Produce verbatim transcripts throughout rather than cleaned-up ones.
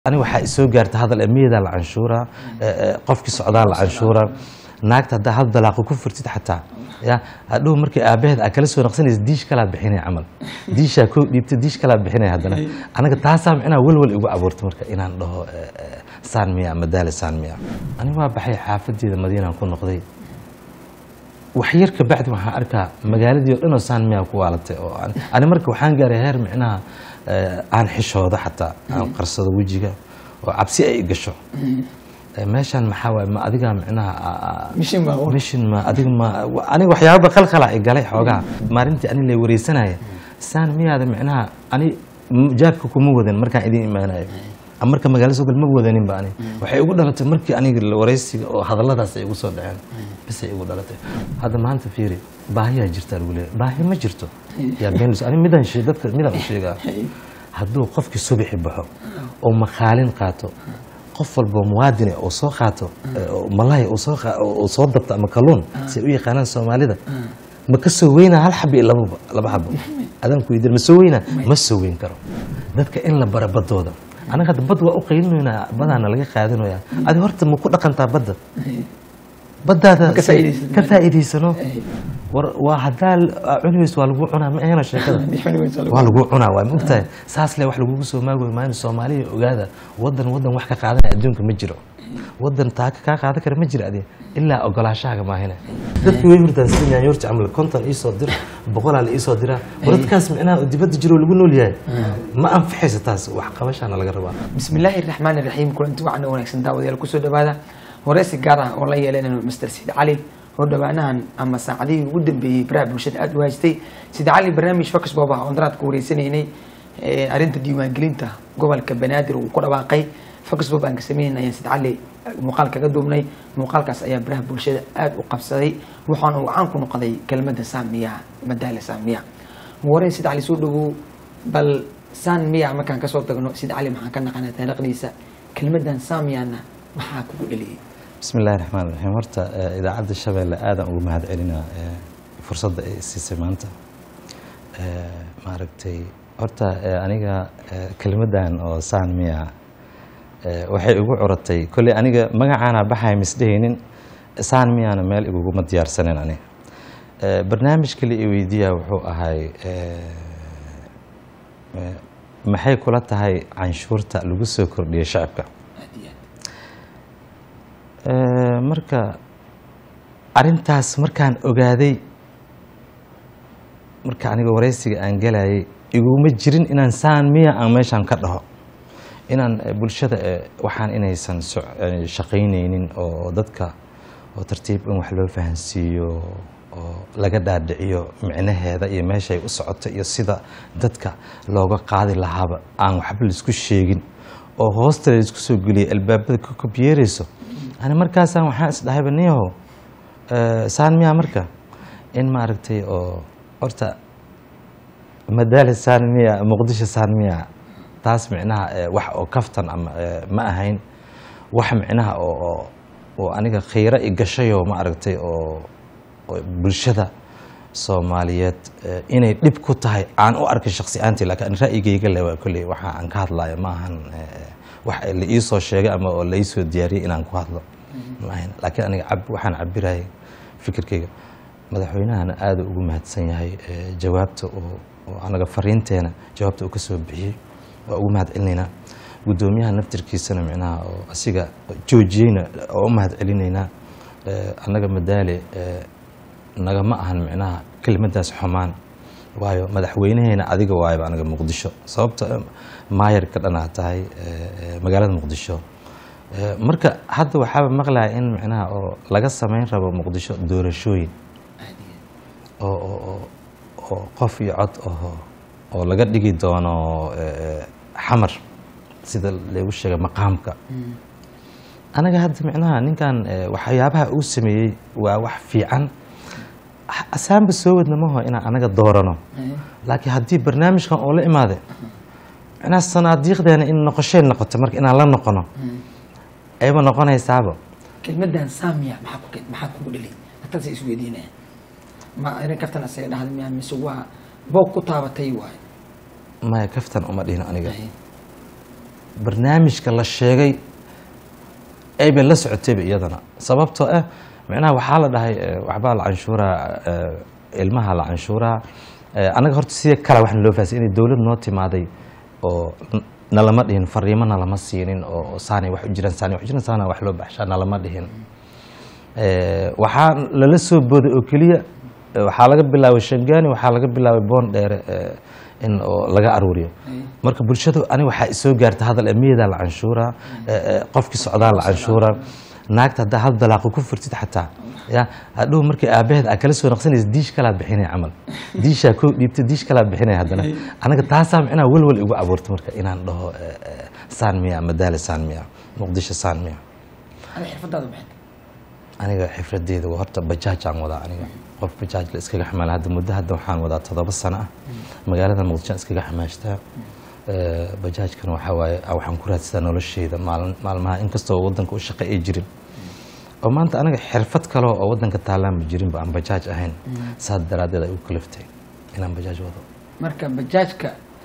أنا waxaa isoo gaartay hadal amniga la canshuura qofkii socdaa la canshuura naagta hadda hal dalaaqo ku furtid xataa ya hadhow markii aabaheed ay kala soo naqsanaysa diish kala bixinay amal diisha ku dhiibtay diish kala bixinay hadana anaga taasam ina walwal igu abuurtay marka inaan dhaho saan miya madaal saan miya ani waa baxay xaafadeeda Madiina ku noqday wax yar ka bacdi waxaan arkaa magaaladii oo dhan saan miya ku waalatay oo ani marka waxaan gaaray heer micnaha aan xishooda xataa aan qarsado wajiga oo cabsi ay gasho meeshan maxaa waay ma adiga micnaha mishin ma mishin ma adiga ma aniga waxyaabo qalqala ay galay xoogaa maalintii ani la wareysanayo saan miyaada micnaha ani jaabka kuma wadan markaan idin imaanayo marka magaalada soo gal ma wadanin ba ani waxay ugu dhalatay markii aniga la wareysiga oo hadalladaas ay ugu soo dhaceen bas ay ugu dhalatay hada maanta fiiri baahiya jirta lagu leeyahay baahi ma jirto ya been ani midan shay dadka midan u sheegaa hadduu qofkii subaxi baxo oo maqaalin qaato qof walba muwaadin oo soo qaato malaay oo soo oo soo dabta ama kaluun si u yaqaanaan Soomaalida ma ka soo weyna hal xabbi laba laba xabbo adan ku yidin ma soo weyna ma soo weyn karo dadka in la barabadooda أنا قد بدو أقيلنا بدأنا لقي قاعدين ويا هذه هرت مكون أقن تبدأ بدأ كفائدي سنو واحد دال عنوس والجوعنا ما هنا شيء كذا والجوعنا ومقتى ساس لي واحد جوجس وما جوي ما الصومالي وجاده ودن ودن وحكي قاعدين أدونك مجرو ودن تاك كاك هذا كره مجرى دي إلا أقول شاقة ما هنا dadku way hurtaan yani horta amal konton ii soo dir boqol al ii soo dira waradkaas macna dibadda jiro lagu nool yahay ma anfaxaysa taas wax qabashana laga rabaa bismillaahir rahmaanir rahiim kulanti waxaan wanaagsan daawadayaal ku soo dhawaada wareysi gaar ah oo la yeelanayno Mister Said Ali oo dhawaanahan ama saacadii ugu dambeeyay baraha bulshada aad u haystay Said Ali barnaamij focus booba oo daraad ku wareysanayay arinta diiwaangelinta gobolka Banaadir uu ku dhawaaqay focus booba aan ka sameeyay Said Ali muuqaal kaga duubnay muuqaalkaas ayaa baraha bulshada aad u qabsaday waxaan uu caan ku noqday kelmadda saamiya madaal saamiya warey Said Ali soo dhawo bal saamiya markaan ka soo tagno Said Ali maxaan ka naqanaa taariikhdiisa kelmaddan saamiyana maxaa ku dhaliyay bismillaahir rahmaanir rahiim horta idaacadda Shabeelle aadan ugu mahad celinaa fursadda ay siisay maanta ma aragtay horta aniga kelmaddan oo saamiya waxay ugu curatay kulli aniga magacaana baxay misdheeynin saan miyana meel igu ma diyaarsanen ani barnaamijka la weydiiyaa wuxuu ahay maxay kula tahay canshuurta lagu soo kordhiyay shacabka marka arintaas markaan ogaaday marka aniga wareysiga aan galayay iguma jirin inaan saan miya aan meeshan ka dhaho inaan bulshada waxaan inaysan shaqaynaynin oo dadka oo tartiib in wax loo fahansiiyo oo laga dhaadhiciyo micnaheeda iyo meesha ay u socoto iyo sida dadka looga qaadi lahaaba aan waxba la isku sheegin oo hoosta la isku soo geliyo albaabada ku kubyeerayso ana markaas aan waxaan isdhahay baniyaho saan miya marka in ma aragtay oo horta madaal saan miya muqdisho saan miya taas micnaha wax oo kaftan ama ma ahayn wax micnaha oo oo aniga khayra i gashayo ma aragtay oo bulshada Soomaaliyeed inay dib ku tahay aan u arkay shakhsiyaantii laakiin ra'yigayga leeyahay kulli waxa aan ka hadlayo ma ahan wax la ii soo sheegay ama oo la ii soo diyaariyay inaan ku hadlo ma ahayn laakiin aniga cab waxaan cabiray fikirkayga madaxweynahana aad ugu mahadsan yahay jawaabta oo anaga fariinteena jawaabta uu ka soo bixiyay ugu mahad celinayna gudoomiyaha naftirkiisana micnaha oo asiga joojiyayna oo mahad celinayna anaga madaale naga ma ahan micnaha kelmadaas xumaan waayo madaxweynaheena adiga waayba anaga Muqdisho sababta maayarka dhana tahay magaalada Muqdisho marka hadda waxaa maqlaa in micnaha oo laga sameyn rabo Muqdisho doorashooyin oo oo oo qof iyo cod oo oo laga dhigi doono xamar sida lagu sheegay maqaamka anaga hadda micnaha ninkan waxyaabaha uu sameeyay waa wax fiican asaanba soo wadna ma aha in anaga doorano laakiin hadii barnaamijkan oo la imaade micnaha sanaadiiqdeena in noqosheen noqoto marka inaan la noqono ayba noqonaysaaba kelmaddan saamiya maxaa ku maxaa ku dhaliyay intaas isu weydiinaya ma ina kaftan asay dhahdeen miyaa mise waa boog ku taabatay waay ما كفتن أمدين أنيقا barnaamijka la sheegay ay bay la socotayba iyadana sababtoo ah macnaha waxaa la dhahay waxbaa la canshuuraa ilmaha la canshuuraa anaga horta sidii kale waxaan loo fahansan inay dowlad noo timaaday oo nalama dhihin fariimo nalama siinin oo saanay wax u jiraan saanay wax u jiraan saana wax loo baxshaa nalama dhihin waxaa lala soo booday oo keliya waxaa laga bilaabay Shangaani waxaa laga bilaabay Boondheere in oo laga aruuriyo marka bulshadu ani waxa isoo gaartay hadal amniyeeda la canshuura qofkii socdaa la canshuura naagta hadda hal dalaaq ku furtid xataa ya hadhow markii aabaheed ay kala soo naqsanaysa diish kala bixinay amal diisha ku dhiibtay diish kala bixinay hadana anaga taasam inaa walwal igu abuurto marka inaan dhaho saanmiya madaal saanmiya muqdisho saanmiya ana xirfadaada maxay aniga xifradeeda waa horta bajaaj aan wadaa aniga qof bajaaj la iskaga xamaal hadda muddo hadda waxaan wadaa todoba sano ah magaalada muqdisho iskaga xamaashtaa bajaajkan waxa waaye waxaan ku raadsadaa nolosheyda maalmaha inkastoo wadanka u shaqo ay jirin oo maanta aniga xirfad kale oo wadanka taalaan ma jirin ba aan bajaaj ahayn saad daraadeed ay u kaliftay inaan bajaaj wado marka bajaajka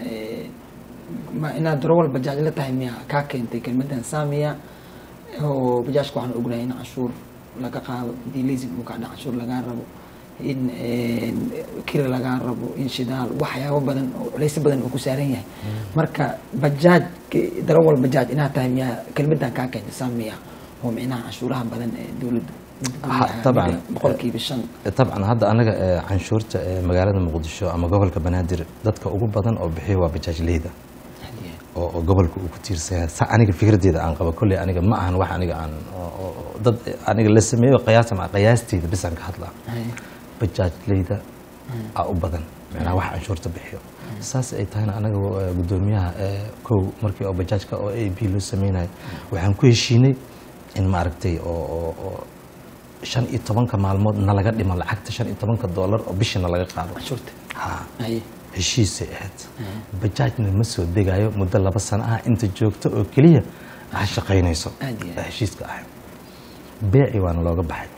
ma inaad darowal bajaaj la tahay miya ka keentay kelmadan saamiya oo bajaajka waxaan ognahay in cashuur laga qaado diilaysi uu ka dhac cashuur laga rabo in kira laga rabo in shidaal waxyaabo badan oo culays badan oo ku saaran yahay marka bajaaj darawal bajaaj inaad tahay miya kelmadan ka keentay saamiya oo micnaha cashuuraha badan ee dawladda طبعا boqolkiiba shan طبعا hadda anaga canshuurta magaalada muqdisho ama gobolka banaadir dadka ugu badan oo bixiyo waa bajaajleyda oo gobolka uu ku tiirsan sa aniga fikradeeda aan qabo kulli aniga ma ahan wax aniga aan dad aniga la sameeyo qiyaas ma qiyaasteeda bisan ka hadla bajaajleyda aa u badan macnaha wax canshuurta bixiyo saas ay tahay anaga gudoomiyaha kow markii oo bajaajka oo A B loo sameeyay waxaan ku heshiinay in ma aragtay oo shan iyo tobanka maalmood na laga dhimo lacagta shan iyo tobanka dollar oo bishina laga qaado cashuurta ha heshiis ahayd bajaajna ma soo degayo muddo laba sano ah inta joogto oo kaliya ah shaqeynayso heshiiska ah beeci waana looga baxay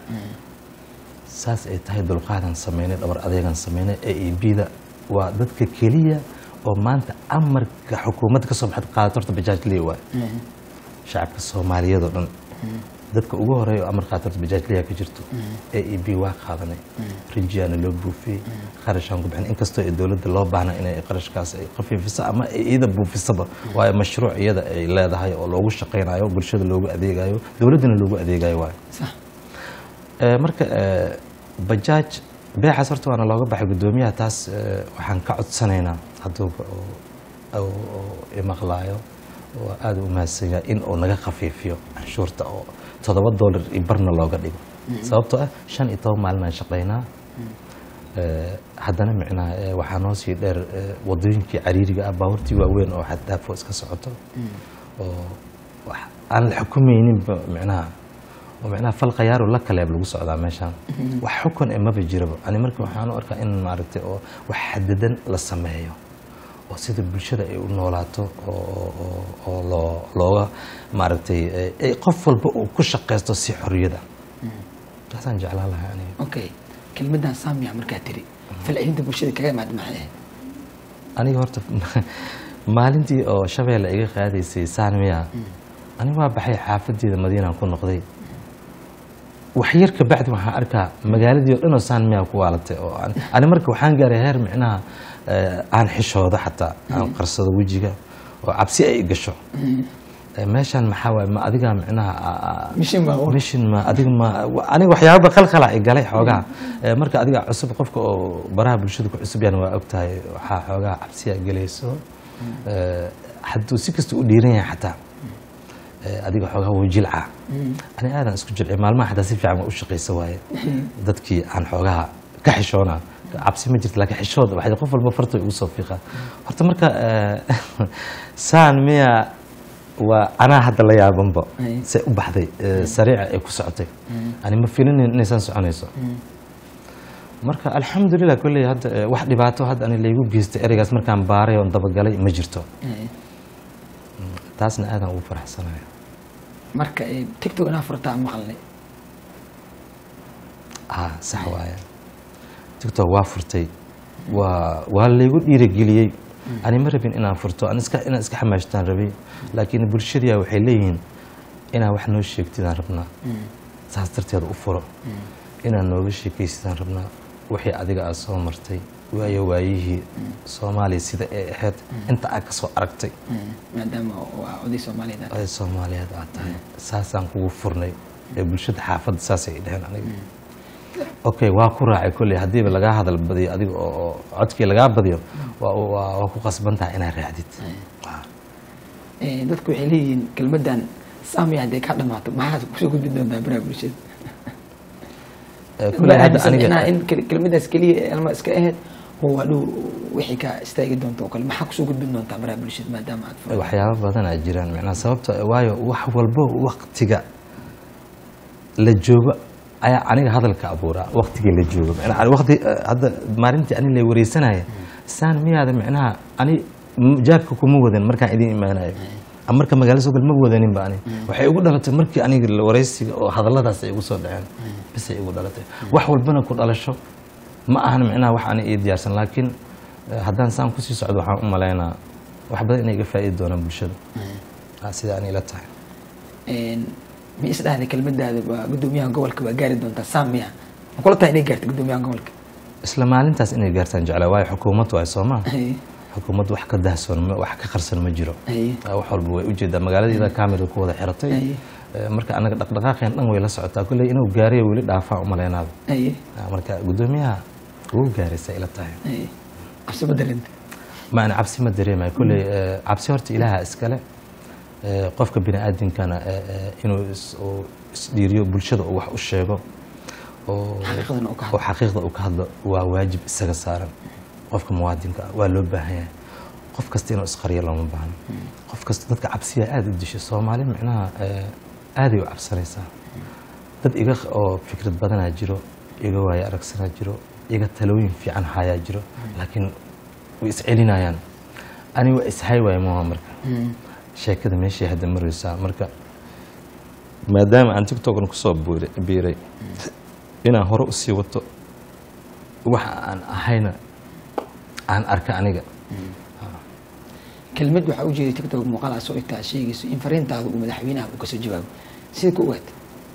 saas ay tahay dulqaadan sameynay dhabar adeegan sameynay A E B-da waa dadka kaliya oo maanta amarka xukuumadda ka soo baxday qaadatorta bajaajley waa shacabka Soomaaliyeed oo dhan dadka ugu horeeyo amar qaadatorta bajaajley ka jirto A E B waa qaadanay rinjiyana loo buufiyay qarashan ku bixin inkastoo ay dawladda loo baahna inay qarashkaas ay qafiifiso ama ay iyada buufisaba waa mashruuc iyada ay leedahay oo loogu shaqeynayo bulshada loogu adeegayo dawladana loogu adeegayo waa sax ee marka bajaaj beecaas horta waana looga baxay gudoomiyaha taas waxaan ka codsanaynaa hadduu oo imaqlaayo oo aad u mahadsanyahay in uu naga khafiifiyo canshuurta oo todoba dollar i barna looga dhigo sababtoo ah shan iyo toban maalin aan shaqeynaa haddana micnaha waxaa noo sii dheer wadooyinkii cariiriga ah baabuurtii waaweyn oo xad dhaafo iska socoto oo aan la xukumaynin micnaha oo micnaha fal qayaaro la kaleeb lagu socdaa meeshaan wax xukun ee maba jiraba ani markii waxaan u arkaa in maaragtay oo wax xadadan la sameeyo oo sida bulshada ay u noolaato oo oo loo looga maaragtay ay qof walba uu ku shaqeysto si xorriyada taasaan jeclaan lahaa aniga okay kelmadan saamiya markaa tiri falcelinta bulshada kaga imaad maxay aniga horta maalintii oo shabeelle iga qaadaysay saamiya aniga waa baxay xaafadeeda Madiina ku noqday wax yar ka bacdi waxaan arkaa magaaladii oo dhan oo saamiya ku waalatay oo ani markii waxaan gaaray heer micnaha aan xishooda xataa aan qarsado wajiga oo cabsi ay gasho meeshan maxaa waay ma adiga micnaha mishin ma mishin ma adiga ma aniga waxyaabo qalqala ay galay xoogaa marka adiga cusub qofka oo baraha bulshada ku cusub yana waa ogtahay waxa xoogaa cabsi ay galayso hadduu si kasta u dhiiran yahay xataa adiga xoogaa wuu jilca ani aadan isku jilcay maalmaha xataa si fiican u shaqeysa waaye dadkii aan xoogaa ka xishoona cabsi ma jirto laakiin xishood waxay qof walba farta ugu soo fiiqaa horta marka saan miya waa anaa hadda la yaabanba say u baxday sariica ay ku socotay ani ma filinin inaysan soconayso marka alxamdulilah kulley hadda wax dhibaato hadda ani laygu geystay ereygaas markaan baaray oon dabagalay ma jirto taasna aadan ugu faraxsanayo marka tiktok inaa furtaa maqalnay ah sax waaye tiktok waa furtay waa waa laygu dhiirigeliyey ani ma rabin inaan furto aan iska inaan iska xamaashtaan rabay laakiin bulshada waxay leeyihiin inaan wax noo sheegtidaan rabnaa saas darteed u furo inaan nooga sheekaysidaan rabnaa wixii adiga aad soo martay waayo waayihii Soomaaliya sida ay ahayd inta aad ka soo aragtay maadaama waa oday Soomaaliyeed ay Soomaaliyeed aad tahay saasaan kugu furnay ee bulshada xaafadda saas ay dhahan aniga okay waa ku raacay kulli hadii laga hadal badiyo adiga oo codkii laga badiyo waa waa ku qasban tahay inaad raacdid ee dadku waxay leeyihiin kelmadan saamiya hadii ka dhamaato maxaad ku soo gudbin doontaa baraha bulshada kulli hada aniga in kelmadaas kaliya ilma iska ahayd هو لو وحي كا استاغي دونتو كل ما حكسو غدبن دونتا برا بلشد مادام aad furo waxyaabo badan ay jiraan macna sababta waayo wax walba waqtiga la joogo ayaa aniga hadalka abuura waqtiga la joogo macna waqti hadda maalintii ani la wareysanayo saan miyaada macnaha ani jaabka kuma wadan markaan idin imaanayo marka magaalada soo gal ma wadanin baa ani waxay ugu dhalatay markii aniga la wareysiga oo hadalladaas ay ugu soo dhaceen bis ay ugu dhalatay wax walbana ku dhalasho ma ahan macnaha wax aan ii diyaarsan laakiin haddaan saan ku sii socdo waxaan u maleynaa wax badan inay iga faa'iido doonaan bulshada sida aan ila tahay een mi isdhaahday kelmadaada waa gudoomiyaha gobolka waa gaari doontaa saamiya ma kula tahay inay gaarto gudoomiyaha gobolka isla maalintaas inay gaartaan jeclaa waayo xukuumaddu ay Soomaaliya xukuumaddu wax ka daahsoon wax ka qarsan ma jiro wax walba way u jeedaa magaalada kaamira ku wada xiratay marka anaga dhaqdhaqaaqeen dhan way la socotaa kulay inuu gaariyo wali dhaafaa u maleynaado marka gudoomiyaha uu gaarisay ila tahay ay cabsi ma dareent ma ana cabsi ma dareemay kulay cabsi horta ilaaha iskale qofka bini aadamkana inuu isdhiiriyo bulshada oo wax u sheego oo xaqiiqda uu ka hadlo waa waajib isaga saaran qofka muwaadinka waa loo baahan yahay qof kasta inuu isqariyo lama baahno qof kasta dadka cabsiya aad u dishay Soomaali macnaha aad ay u cabsanaysaa dad iga oo fikrad badan jiro iga waaya aragsana jiro iga talooyin fiican haya jiro laakiin way is celinayaan ani waa is hay waay ma marka sheekada meeshii hadda maraysa marka maadaama aan TikTok ku soo biiray inaan hore u sii wato waxa aan ahayna aan arka aniga kelmad waxa u jeeday TikTok muuqaal soo igtaa sheegayso in fariintaadu uu madaxweynaha uu ka soo jawaabo sida ku waad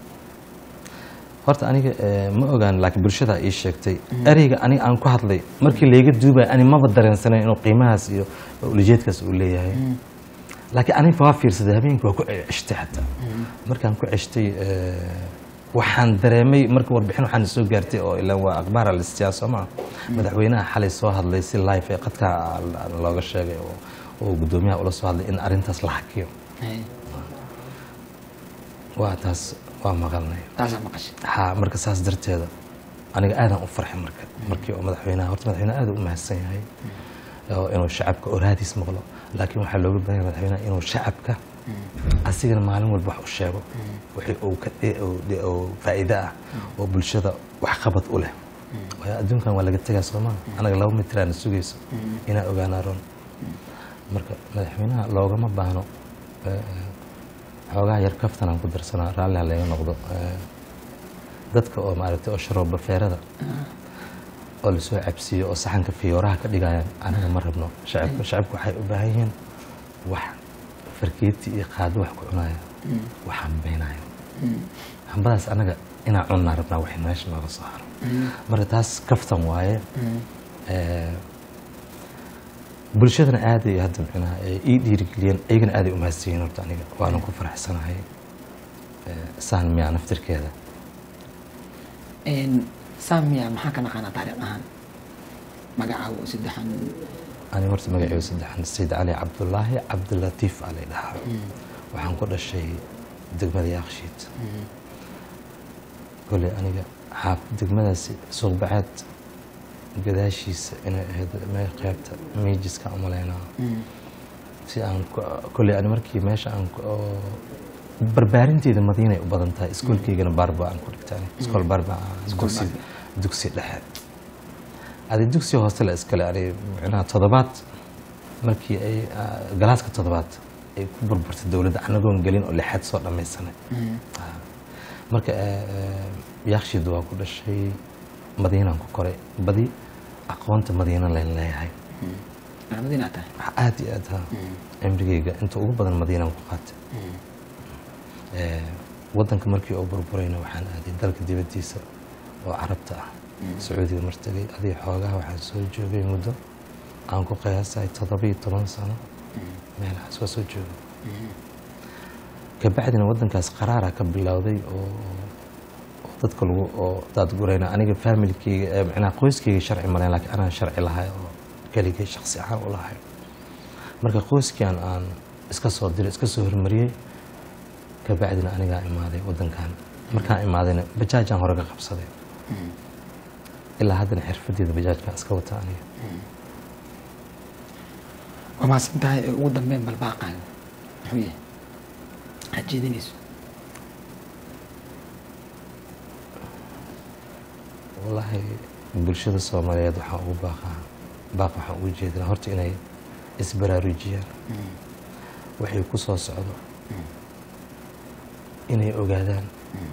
horta aniga ma ogaan laakiin bulshada ay sheegtay ariga ani aan ku hadlay markii leega duubay ani ma badareensanay inuu qiimahaas iyo ulijeedkaas uu leeyahay laakiin ani faa fiirsaday habeenkii waa ku ceshtay xataa markaan ku ceshtay waxaan dareemay marka warbixin waxaan soo gaartay oo ilaa waa akhbaar la siyaasado ma madaxweynaha xalay soo hadlay si live ee qadka looga sheegay oo oo gudoomiyaha ula soo hadlay in arintaas la hakiyo waa taas waa maqalnay taas maqash ha marka saas darteeda aniga aad aan u farxay marka markii oo madaxweynaha horta madaxweynaha aad u mahadsan yahay oo inuu shacabka oraadiis maqlo laakiin waxa looga baahan yahay madaxweynaha inuu shacabka asigana maalin walba wax u sheego wixii uu ka oo faa'iido ah oo bulshada wax qabad u leh waa adduunkan waa laga tagaa Soomaaliya anaga laba mitir aan sugayso inaa ogaana ron marka madaxweynaha loogama baahno xoogaa yar kaftan aan ku darsanaa raalli ha laga noqdo dadka oo maaragtay oo sharooba feerada oo la soo cabsiyo oo saxanka fiyooraha ka dhigayaan anaga ma rabno shacabka shacabku waxay u baahan yihiin wax farkeeti iyo qaado wax ku cunaya waxaan beenayo hambadaas anaga inaan cunna rabnaa wax meesha nooga soo haro marka taas kaftan waaye bulshadana aad ay hadda macnaha ay dhiirigeliyeen ayagana aad ay u mahadsanyihiin horta aniga waana ku faraxsanahay saan miyaa naftirkeeda saamiya maxaa ka naqaanaa taariikh ahaan magacaagu saddexan ani horta magacaygu saddexan Sayid Cali Cabdullaahi Cabdilatiif ali dhahaa waxaan ku dhashay degmada Yaaqshiid kulli aniga xaaf degmadaasi suuq bacaad gadaashiisa inay ahayd meel qaybta miijiska umaleynaa si aan kulli ani markii meesha aan barbaarinteeda Madiina u badan tahay iskuulkeygana Barba aan ku dhigtaan iskool Barba dugsi dugsi dhexe adi dugsi hoose la iskale ari macnaha toddobaad markii ay galaaska toddobaad ay ku burburtay dawladda anagoon galin oo lixaad soo dhameysanay marka Yaaqshiid waa ku dhashay Madiina ku koray badi aqoonta Madiina la leeyahay مدينة تاع عادي أدها عمريجا أنت أقول بدل مدينة وقات وطن كمركي أو بربرين وحنا هذه دلك دي بديسة وعربتها سعودي ومرتقي هذه حوجها وحنا سوي جوبي مدة أنكو قياس هاي تضبي طبعا سنة ما له سوى سوي جوبي كبعدنا وطن كاس قرارة كبلاودي أو تدخل أو تدقرينا أنا كفاميلي كي أنا قويس كي شرعي مرين لكن أنا شرعي لها كلي شخصي عام ولا هاي مركا قويس كان أن إسكسر دير إسكسر مريه كبعدنا أنا قاعد ماذي ودن كان مركا ماذينا بجاج عن هرقة خبصة إلا هذا الحرف دي بجاج كان إسكوا تاني وما سنتها ودن بين بالباقة هوية هتجيدنيش والله بالشدة الصومالية دوحة وباقة باقة waxaan ugu jeedinaa horta inay isbaraarujiyaan waxay ku soo socdo inay ogaadaan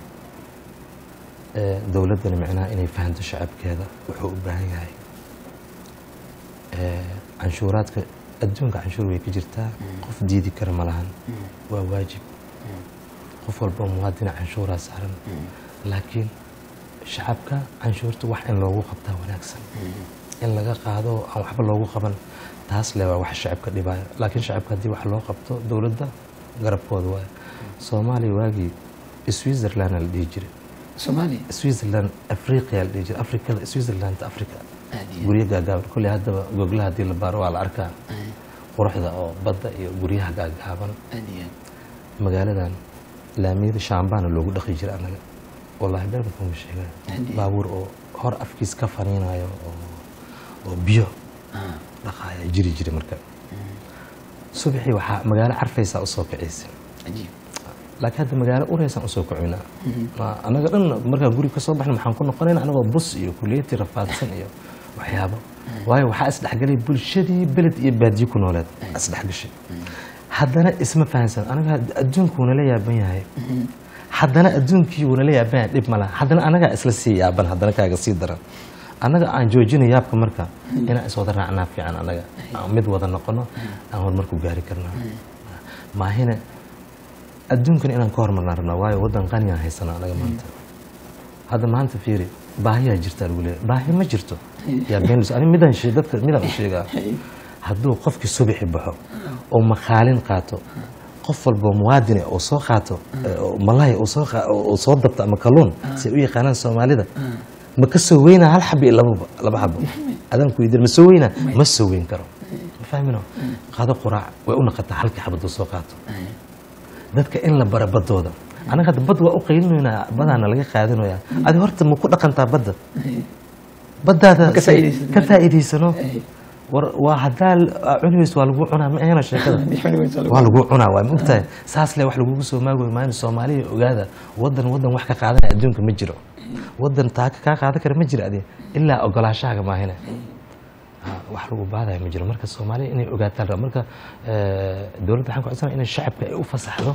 ee dawladdan macnaha inay fahanto shacabkeeda wuxuu u baahan yahay ee canshuuraadka adduunka canshuur way ka jirtaa qof diidi kara ma lahan waa waajib qof walba muwaadin canshuura saaran laakiin shacabka canshuurta wax in loogu qabtaa wanaagsan in laga qaado aan waxba loogu qaban taas leeyahay wax shacabka dhibaya laakiin shacabka hadii wax loo qabto dawladda garabkooda waa Soomaaliya waagi Switzerland la dhigi jiray Soomaaliya Switzerland Afrika la dhigi jiray Afrika Switzerland Afrika guriga gaagaaban kulli hadda Google hadii la baaro waa la arkaa quruxda oo badda iyo guriyaha gaagaaban magaaladan laamiyada shaambaan loogu dhaqi jiray anaga wallahi baan ku sheegay baabuur oo hor afkiis ka faniinayo oo oo biyo dhaqaaya jiri jiri marka subaxii waxa magaalo carfaysa u soo kiciyay ajiib laakiin hadda magaalo ureysa u soo kicina ma anaga dhan marka guri ka soo baxna maxaan ku noqonaynaa anagoo bus iyo kuleeti rafaadsan iyo waxyaabo waayo waxa isdhaxgalay bulshadii beled iyo baadiyo ku nooleed isdhaxgashay haddana isma fahansan anaga adduunkuuna la yaaban yahay haddana adduunkii wana la yaaban dib ma laha haddana anaga isla sii yaaban haddana kaaga sii daran anaga aan joojino yaabka marka inaan is wada raacnaa fiican anaga mid wada noqono aan horumar ku gaari karnaa maahina adduunkan inaan ka hormarnaa rabnaa waayo wadan qani ah haysana anaga maanta hadda maanta fiiri baahiyaa jirta lagu leeyahay baahi ma jirto yaa been ani midaan shay dadka midaan u sheegaa hadduu qofkii subaxi baxo oo maqaalin qaato qof walba muwaadin oo soo qaato malaay oo soo oo soo dabta ama kaluun si u yaqaanaan Soomaalida ma ka soo weyna hal xabbi laba laba xabbo adan ku yidin ma soo weyna ma soo weyn karo ma fahmino qaado quraac way u naqata halkii xabado soo qaato dadka in la barabadooda anaga hadda bad waa u qeylinaynaa badana laga qaadanayaa adi horta ma ku dhaqantaa badda baddaada ka faa'iideysano waa hadaa cunways waa lagu cunaa ma ahayna sheekada waa lagu cunaa waa mugtahay saas le wax lagu soo maagoy maan Soomaaliya ogaada wadan wadan wax ka qaadanaya adduunka ma jiro wadan taaka ka qaadan kara ma jiro adii ilaa ogolaashaaga ma ahayna wax lagu baaday ma jiro marka Soomaaliya inay ogaataan marka dawladda waxaan ku codsanaa in shacabka ay u fasaxdo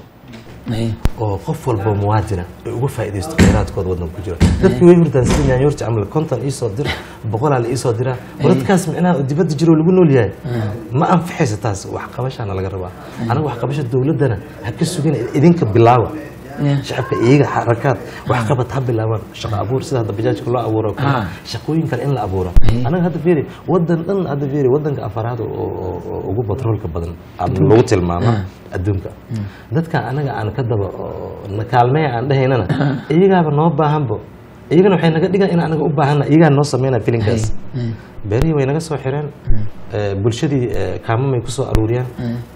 oo qof walba muwaadin ay uga faa'iideysto kheyraadkooda wadan ku jiro dadkii way hurdaan sidii yaanyoorta amal konton iyo soo dir boqolaal iyo soo dira waradkaas macnaha dibadda jiro lagu nool yahay ma anfixaysa taas wax qabashana laga rabaa anaga wax qabasho dawladana ha ka sugin idinka bilaawa shacabka iyaga xarakaad wax qabad ha bilaabaan shaqo abuur sida hadda bajaajka loo abuuro shaqooyin kale in la abuuro anaga hadda fiiri wadan dhan hadda fiiri wadanka afaraad oo ugu batroolka badan lagu tilmaamo adduunka dadka anaga aan ka daba nakaalmay aan dhahaynana iyagaaba noo baahanbo iyagana waxay naga dhigaan in anaga u baahana iyaga noo sameeyna filinkaas beeri way naga soo xireen bulshadii kaamamay ku soo aruuriyaan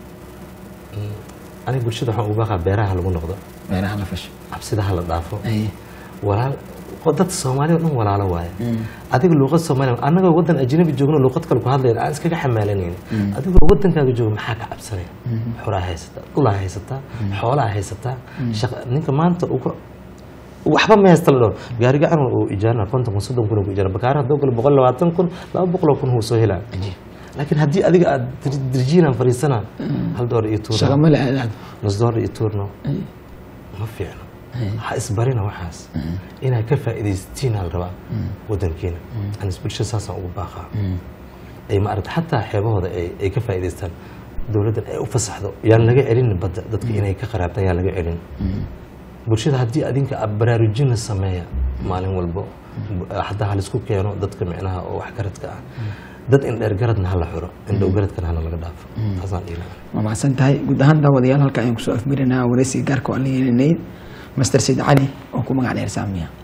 aniga bulshada waxaan u baaqaa beeraha lagu noqdo beeraha la fasho absidaha la dhaafo walaal qodad Soomaaliya dhan walaalo waaye adiga luqad Soomaaliya anaga wadan ajnabi joogno luqad kale ku hadlayna aan iskaga xamaalaneen adiga wadankaaga joogo maxaa ka cabsanay xoolaha haysata dhulaa haysata xoolaha haysata ninka maanta ugu waxba ma haysta la gaariga aan oo ijaarna konton kun soddon kun ku ijaarna bakaara dogal boqol iyo labaatan kun laba boqol kun uu soo helaa laakiin hadii adiga aad dirjiina fariisana hal door iyo tuur shaqa ma leeyahay nus door iyo tuurno ma fiicno ha isbarina waxaas inay ka faa'iideystaan hal raba wadankeena aan isbulsho saasan ugu baaqaa ay ma aragta xataa xeebahooda ay ay ka faa'iideystaan dowladdan ay u fasaxdo yaan laga celin badda dadka inay ka qaraabtaan yaan laga celin bulshada haddii adinka baraarujin la sameeya maalin walbo hadaa halisku keeno dadka micnaha oo wax karadka ah dad in dheer garadna hala xiro in dhow garadkana hana laga dhaafo taasaan ilaa ma mahadsan tahay guud ahaan daawadayaal halka ayaan kusoo afmirinaa wareysiga gaarka oo aan la yeelanay Master Said Cali oo ku magac dheer Saamiya